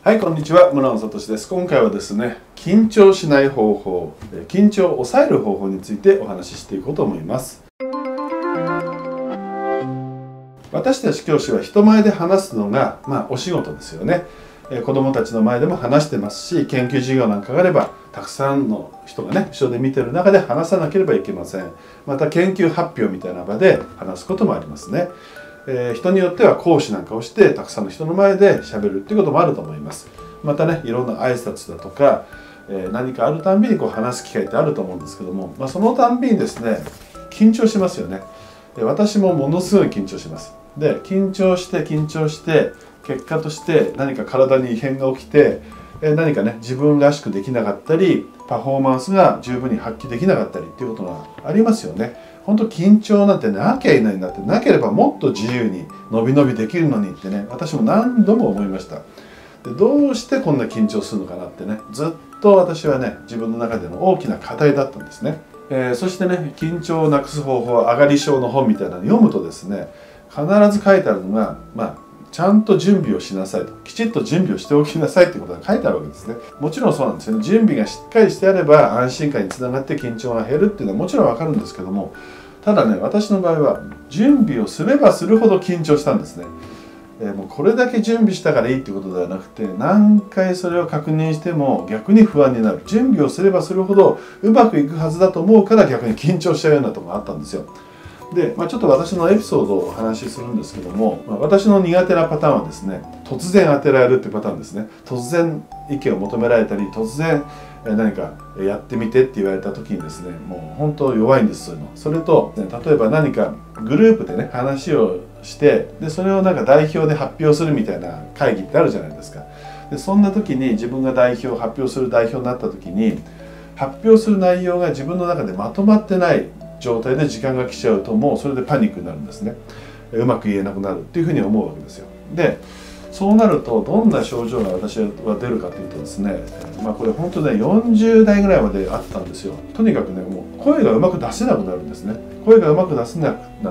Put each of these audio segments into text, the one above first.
はい、こんにちは。村野聡です。今回はですね、緊張しない方法、緊張を抑える方法についてお話ししていこうと思います。私たち教師は人前で話すのが、お仕事ですよね。子どもたちの前でも話してますし、研究授業なんかがあれば、たくさんの人がね、後ろで見てる中で話さなければいけません。また研究発表みたいな場で話すこともありますね。人によっては講師なんかをしてたくさんの人の前でしゃべるっていうこともあると思います。またね、いろんな挨拶だとか、何かあるたんびに話す機会ってあると思うんですけども、そのたんびにですね、緊張しますよね。私もものすごい緊張します。で、緊張して結果として何か体に異変が起きて、何かね、自分らしくできなかったり、パフォーマンスが十分に発揮できなかったりっていうことがありますよね。本当緊張なんてなきゃいないんだって、なければもっと自由にのびのびできるのにってね、私も何度も思いました。で、どうしてこんな緊張するのかなってね、ずっと私はね、自分の中での大きな課題だったんですね。そしてね、緊張をなくす方法、上がり症の本みたいなのを読むとですね、必ず書いてあるのが、ちゃんと準備をしなさいと、きちっと準備をしておきなさいということが書いてあるわけですね。もちろんそうなんですよね。準備がしっかりしてあれば安心感につながって緊張が減るっていうのはもちろんわかるんですけども、ただね、私の場合は準備をすればするほど緊張したんですね。もうこれだけ準備したからいいっていうことではなくて、何回それを確認しても逆に不安になる。準備をすればするほどうまくいくはずだと思うから逆に緊張しちゃうようなところがあったんですよ。で、ちょっと私のエピソードをお話しするんですけども、私の苦手なパターンはですね、突然当てられるっていうパターンですね。突然意見を求められたり、突然何かやってみてって言われた時にですね、もう本当弱いんです、そういうの。それと、例えば何かグループでね、話をして、でそれを代表で発表するみたいな会議ってあるじゃないですか。でそんな時に自分が発表する代表になった時に、発表する内容が自分の中でまとまってない状態で時間が来ちゃうと、もうそれでパニックになるんですね。うまく言えなくなるっていうふうに思うわけですよ。で、そうなるとどんな症状が私は出るかというとですね、これ本当ね、40代ぐらいまであったんですよ。とにかくね、もう声がうまく出せなくなるんですね。声がうまく出せなくなって、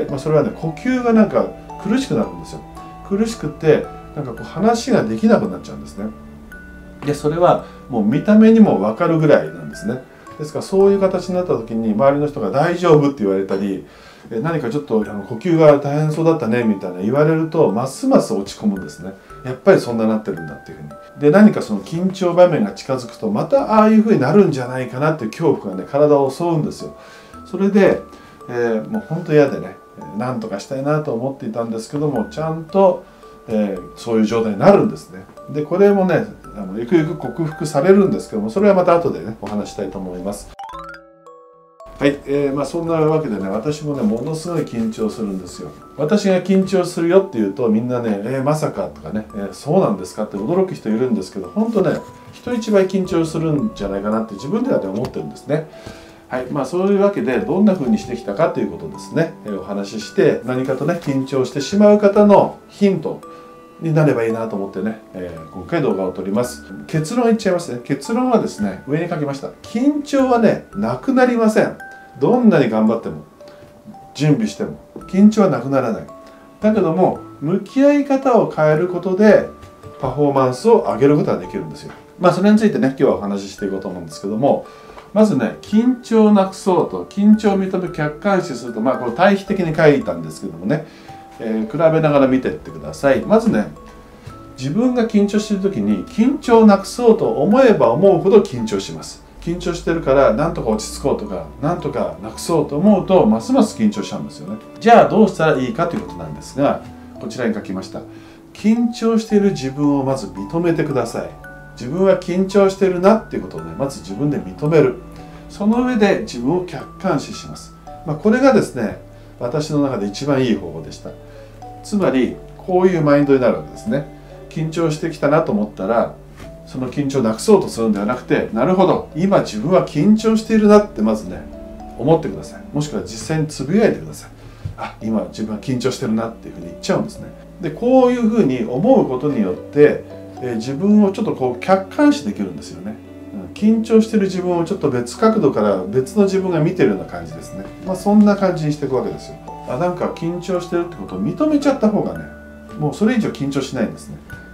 それはね、呼吸が苦しくなるんですよ。苦しくて話ができなくなっちゃうんですね。でそれはもう見た目にも分かるぐらいなんですね。ですからそういう形になった時に周りの人が大丈夫って言われたり、何かちょっと呼吸が大変そうだったねみたいな言われると、ますます落ち込むんですね。やっぱりそんななってるんだっていうふうに。で何かその緊張場面が近づくと、またああいうふうになるんじゃないかなっていう恐怖がね、体を襲うんですよ。それで、もう本当嫌でね、なんとかしたいなと思っていたんですけども、ちゃんと、そういう状態になるんですね。でこれもね、ゆくゆく克服されるんですけども、それはまた後でねお話したいと思います。はい、そんなわけでね、私もね、ものすごい緊張するんですよ。私が緊張するよって言うと、みんなね、まさかとかね、そうなんですかって驚く人いるんですけど、本当ね、人一倍緊張するんじゃないかなって自分ではね、思ってるんですね。はい、そういうわけで、どんな風にしてきたかということですね、お話しして、何かとね、緊張してしまう方のヒントになればいいなと思ってね、今回動画を撮ります。結論言っちゃいますね。結論はですね、上に書きました。緊張はね、なくなりません。どんなに頑張っても、準備しても、緊張はなくならない。だけども、向き合い方を変えることで、パフォーマンスを上げることができるんですよ。それについてね、今日はお話ししていこうと思うんですけども、まずね、緊張をなくそうと、緊張を認め客観視すると、これ対比的に書いたんですけどもね、比べながら見ていってください。まずね、自分が緊張している時に緊張をなくそうと思えば思うほど緊張します。緊張してるからなんとか落ち着こうとか、なんとかなくそうと思うとますます緊張しちゃうんですよね。じゃあどうしたらいいかということなんですが、こちらに書きました。緊張している自分をまず認めてください。自分は緊張してるなっていうことをね、まず自分で認める。その上で自分を客観視します。これがですね、私の中で一番いい方法でした。つまりこういうマインドになるわけですね。緊張してきたなと思ったら、その緊張をなくそうとするんではなくて、なるほど、今自分は緊張しているなってまずね、思ってください。もしくは実際につぶやいてください。今自分は緊張してるなっていうふうに言っちゃうんですね。でこういうふうに思うことによって、自分をちょっと客観視できるんですよね。緊張してる自分をちょっと別角度から別の自分が見てるような感じですね。そんな感じにしていくわけですよ。なんか緊張してるってことを認めちゃった方がね、もうそれ以上緊張しないんですね。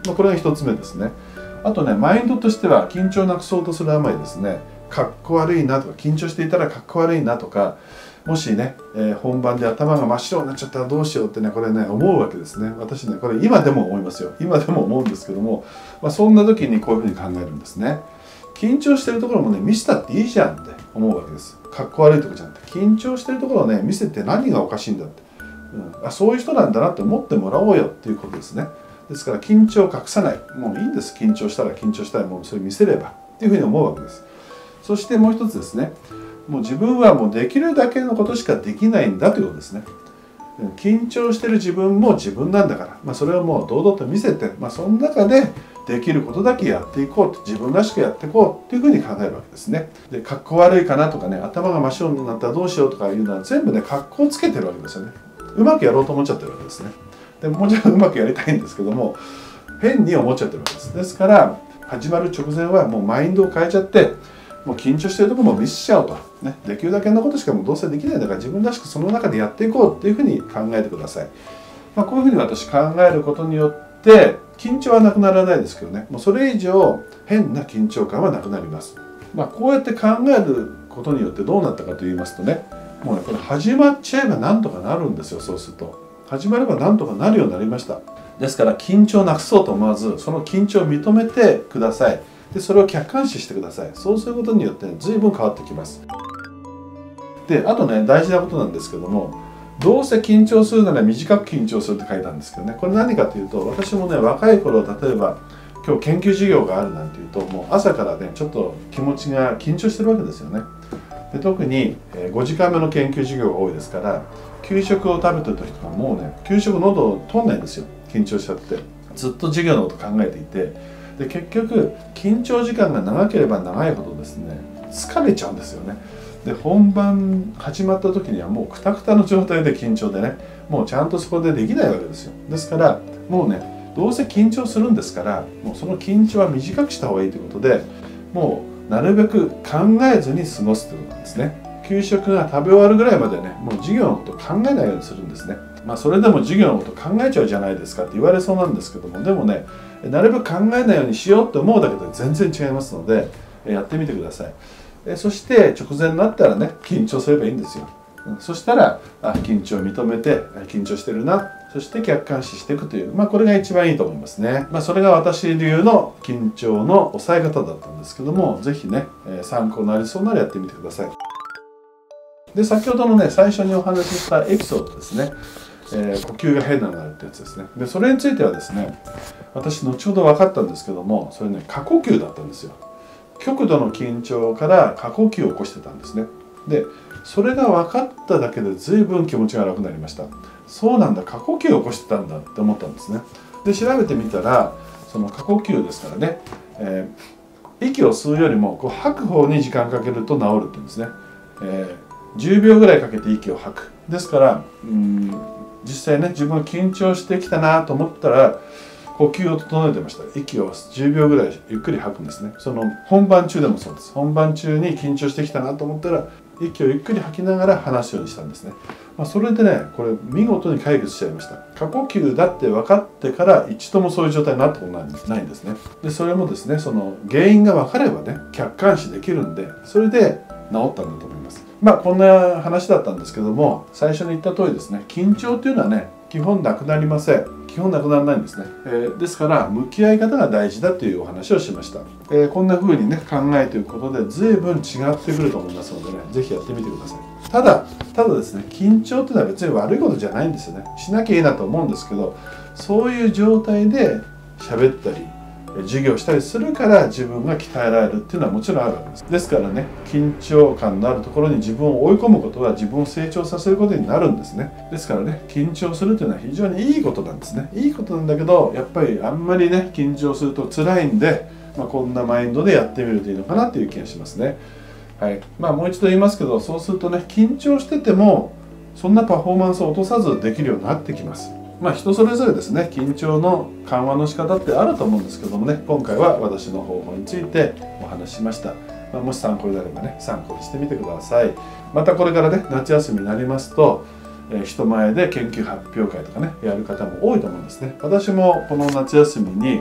これが1つ目ですね。あとね、マインドとしては緊張をなくそうとするあまりですね、かっこ悪いなとか、緊張していたらかっこ悪いなとか、もしね、本番で頭が真っ白になっちゃったらどうしようってね、これね、思うわけですね。私ね、これ今でも思いますよ。今でも思うんですけども、そんな時にこういうふうに考えるんですね。緊張してるところもね、見せたっていいじゃんって思うわけです。かっこ悪いとかじゃなくて、緊張してるところをね、見せて何がおかしいんだって。そういう人なんだなって思ってもらおうよっていうことですね。ですから緊張を隠さない。もういいんです。緊張したら緊張したらもうそれ見せればっていうふうに思うわけです。そしてもう一つですね。もう自分はもうできるだけのことしかできないんだということですね。緊張してる自分も自分なんだから、それをもう堂々と見せて、その中でできることだけやっていこうと、自分らしくやっていこうっていうふうに考えるわけですね。で、かっこ悪いかなとかね、頭が真っ白になったらどうしようとかいうのは全部ね、格好をつけてるわけですよね。うまくやろうと思っちゃってるわけですね。でもちろんうまくやりたいんですけども、変に思っちゃってるわけです。ですから始まる直前はもうマインドを変えちゃって、もう緊張してるところも見せちゃおうと、ね、できるだけのことしかもうどうせできないんだから自分らしくその中でやっていこうっていうふうに考えてください。こういうふうに私考えることによって緊張はなくならないですけどね、もうそれ以上変な緊張感はなくなります。こうやって考えることによってどうなったかと言いますとね、もうね、これ始まっちゃえばなんとかなるんですよ。そうすると始まればなんとかなるようになりました。ですから緊張をなくそうと思わず、その緊張を認めてください。でそれを客観視してください。そうすることによって、随分変わってきます。であとね、大事なことなんですけども、どうせ緊張するなら短く緊張するって書いたんですけどね、これ何かというと、私もね、若い頃、例えば今日研究授業があるなんていうと、もう朝からね、ちょっと気持ちが緊張してるわけですよね。で特に5時間目の研究授業が多いですから、給食を食べてる時とかもうね、給食喉通んないんですよ。緊張しちゃって、ずっと授業のこと考えていて、で結局緊張時間が長ければ長いほどですね、疲れちゃうんですよね。で本番始まった時にはもうクタクタの状態で緊張でね、もうちゃんとそこでできないわけですよ。ですからもうね、どうせ緊張するんですから、もうその緊張は短くした方がいいということで、もうなるべく考えずに過ごすということなんですね。給食が食べ終わるぐらいまでね、もう授業のこと考えないようにするんですね。それでも授業のこと考えちゃうじゃないですかって言われそうなんですけども、でもね、なるべく考えないようにしようって思うだけで全然違いますので、やってみてください。そして直前になったらね、緊張すればいいんですよ。そしたら緊張を認めて、緊張してるな、そして客観視していくという、これが一番いいと思いますね。それが私流の緊張の抑え方だったんですけども、是非ね、参考になりそうならやってみてください。で先ほどのね、最初にお話ししたエピソードですね、呼吸が変なのになるってやつですね。でそれについてはですね、私後ほど分かったんですけども、それね、過呼吸だったんですよ。極度の緊張から過呼吸を起こしてたんですね。でそれが分かっただけで随分気持ちが楽になりました。そうなんだ、過呼吸を起こしてたんだって思ったんですね。で調べてみたら、その過呼吸ですからね、息を吸うよりもこう吐く方に時間かけると治るって言うんですね。10秒ぐらいかけて息を吐く。ですから実際ね、自分が緊張してきたなと思ったら呼吸を整えてました。息を10秒ぐらいゆっくり吐くんですね。その本番中でもそうです。本番中に緊張してきたなと思ったら息をゆっくり吐きながら話すようにしたんですね。それでね、これ見事に解決しちゃいました。過呼吸だって分かってから一度もそういう状態になったことないんですね。でそれもですね、その原因が分かればね、客観視できるんで、それで治ったんだと思います。こんな話だったんですけども、最初に言った通りですね、緊張っていうのはね、基本なくなりません。基本なくならないんですね。ですから向き合い方が大事だというお話をしました。こんな風にね、考えていくことで随分違ってくると思いますのでね、是非やってみてください。ただですね、緊張っていうのは別に悪いことじゃないんですよね。しなきゃいいなと思うんですけど、そういう状態で喋ったり授業したりするから自分が鍛えられるっていうのはもちろんあるわけです。ですからね、緊張感のあるところに自分を追い込むことは自分を成長させることになるんですね。ですからね、緊張するというのは非常にいいことなんですね。いいことなんだけど、やっぱりあんまりね、緊張すると辛いんで、こんなマインドでやってみるといいのかなという気がしますね。はい。もう一度言いますけど、そうするとね、緊張しててもそんなパフォーマンスを落とさずできるようになってきます。人それぞれですね、緊張の緩和の仕方ってあると思うんですけどもね、今回は私の方法についてお話ししました。もし参考になればね、参考にしてみてください。またこれからね、夏休みになりますと、人前で研究発表会とかね、やる方も多いと思うんですね。私もこの夏休みに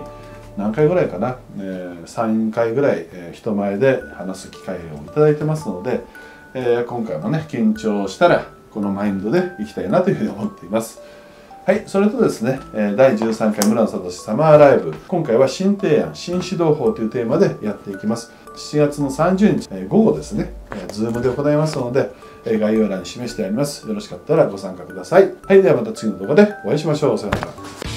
何回ぐらいかな、3回ぐらい、人前で話す機会をいただいてますので、今回もね緊張したらこのマインドでいきたいなというふうに思っています。はい、それとですね、第13回村野聡サマーライブ、今回は新提案、新指導法というテーマでやっていきます。7月の30日、午後ですね、Zoom で行いますので、概要欄に示してあります。よろしかったらご参加ください。はい、ではまた次の動画でお会いしましょう。さようなら。